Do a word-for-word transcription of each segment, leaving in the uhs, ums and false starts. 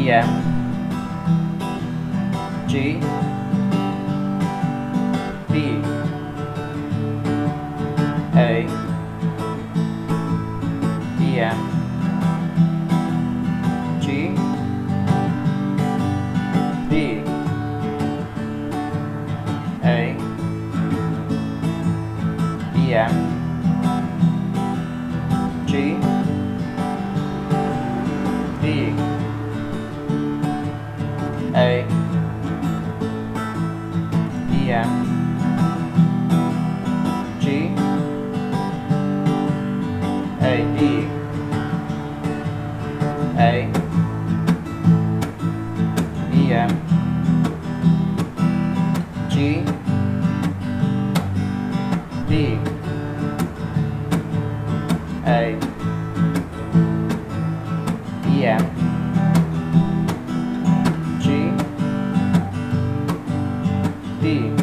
E F G B A E F G B A E F G B A E F G A E A E F G B A E F G B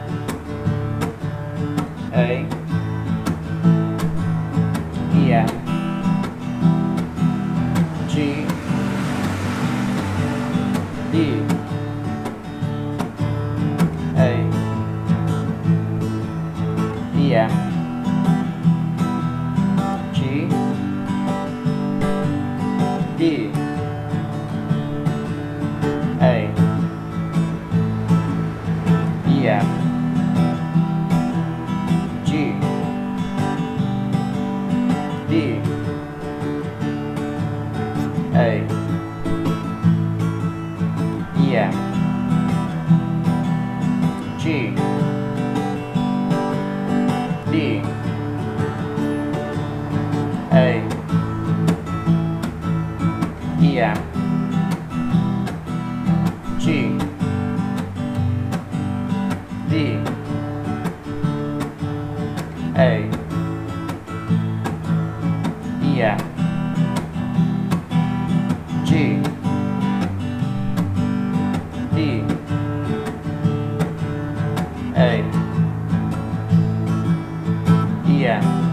A E F G B A E F G B A E F G B A E F G B A E F G B A E F G B A E F